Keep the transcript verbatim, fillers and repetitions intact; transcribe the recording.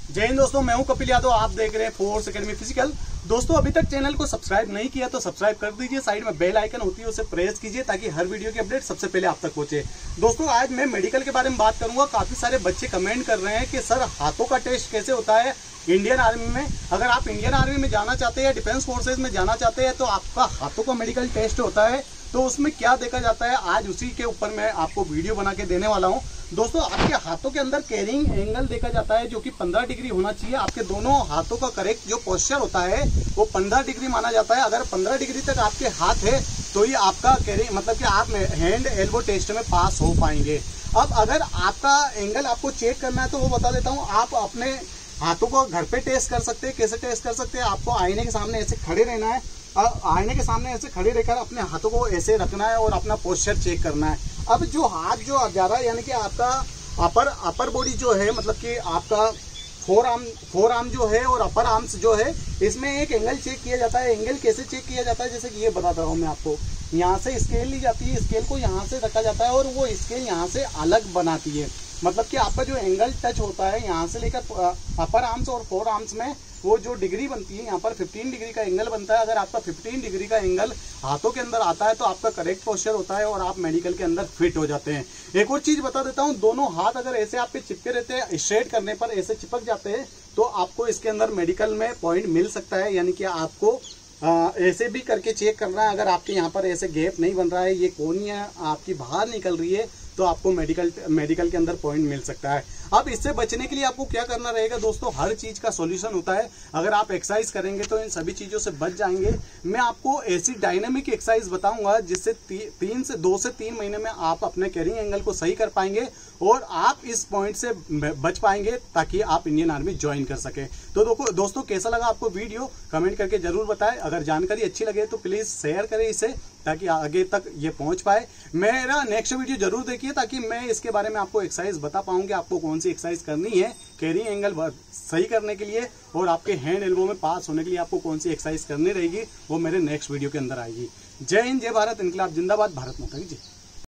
जय हिंद दोस्तों, मैं हूं कपिल यादव। आप देख रहे हैं फोर्स एकेडमी फिजिकल। दोस्तों, अभी तक चैनल को सब्सक्राइब नहीं किया तो सब्सक्राइब कर दीजिए। साइड में बेल आइकन होती है, उसे प्रेस कीजिए ताकि हर वीडियो की अपडेट सबसे पहले आप तक पहुंचे। दोस्तों, आज मैं मेडिकल के बारे में बात करूंगा। काफी सारे बच्चे कमेंट कर रहे हैं कि सर हाथों का टेस्ट कैसे होता है इंडियन आर्मी में। अगर आप इंडियन आर्मी में जाना चाहते हैं या डिफेंस फोर्सेज में जाना चाहते हैं तो आपका हाथों का मेडिकल टेस्ट होता है। तो उसमें क्या देखा जाता है, आज उसी के ऊपर मैं आपको वीडियो बना के देने वाला हूं। दोस्तों, आपके हाथों के अंदर कैरिंग एंगल देखा जाता है जो कि पंद्रह डिग्री होना चाहिए। आपके दोनों हाथों का करेक्ट जो पोस्चर होता है वो पंद्रह डिग्री माना जाता है। अगर पंद्रह डिग्री तक आपके हाथ है तो ये आपका कैरिंग मतलब कि आप हैंड एल्बो टेस्ट में पास हो पाएंगे। अब अगर आपका एंगल आपको चेक करना है तो वो बता देता हूँ। आप अपने हाथों को घर पे टेस्ट कर सकते हैं। कैसे टेस्ट कर सकते हैं? आपको आईने के सामने ऐसे खड़े रहना है। आईने के सामने ऐसे खड़े रहकर अपने हाथों को ऐसे रखना है और अपना पोस्चर चेक करना है। अब जो हाथ जो ज्यादा यानी कि आपका अपर अपर बॉडी जो है मतलब कि आपका फोर आर्म फोर आर्म जो है और अपर आर्म्स जो है, इसमें एक एंगल चेक किया जाता है। एंगल कैसे चेक किया जाता है, जैसे कि ये बताता हूँ मैं आपको। यहाँ से स्केल ली जाती है, स्केल को यहाँ से रखा जाता है और वो स्केल यहाँ से अलग बनाती है। मतलब कि आपका जो एंगल टच होता है यहाँ से लेकर अपर आर्म्स और फोर आर्म्स में वो जो डिग्री बनती है, यहाँ पर पंद्रह डिग्री का एंगल बनता है। अगर आपका पंद्रह डिग्री का एंगल हाथों के अंदर आता है तो आपका करेक्ट पोस्चर होता है और आप मेडिकल के अंदर फिट हो जाते हैं। एक और चीज बता देता हूँ, दोनों हाथ अगर ऐसे आपके चिपके रहते हैं, स्ट्रेट करने पर ऐसे चिपक जाते हैं तो आपको इसके अंदर मेडिकल में पॉइंट मिल सकता है। यानी कि आपको आ, ऐसे भी करके चेक करना है। अगर आपके यहाँ पर ऐसे गैप नहीं बन रहा है, ये कोनियाँ आपकी बाहर निकल रही है, तो आपको मेडिकल मेडिकल के अंदर पॉइंट मिल सकता है। अब इससे बचने के लिए आपको क्या करना रहेगा दोस्तों, हर चीज का सॉल्यूशन होता है। अगर आप एक्सरसाइज करेंगे तो इन सभी चीजों से बच जाएंगे। मैं आपको ऐसी डायनामिक एक्सरसाइज बताऊंगा जिससे ती, तीन से दो से तीन महीने में आप अपने कैरिंग एंगल को सही कर पाएंगे और आप इस पॉइंट से बच पाएंगे ताकि आप इंडियन आर्मी ज्वाइन कर सके। तो दोस्तों, कैसा लगा आपको वीडियो कमेंट करके जरूर बताएं। अगर जानकारी अच्छी लगे तो प्लीज शेयर करें इसे ताकि आगे तक ये पहुंच पाए। मेरा नेक्स्ट वीडियो जरूर देखिए ताकि मैं इसके बारे में आपको एक्सरसाइज बता पाऊंगी आपको कौन सी एक्सरसाइज करनी है कैरिंग एंगल सही करने के लिए और आपके हैंड एल्बो में पास होने के लिए आपको कौन सी एक्सरसाइज करनी रहेगी, वो मेरे नेक्स्ट वीडियो के अंदर आएगी। जय हिंद, जय भारत, इनकलाब जिंदाबाद, भारत माता की जय।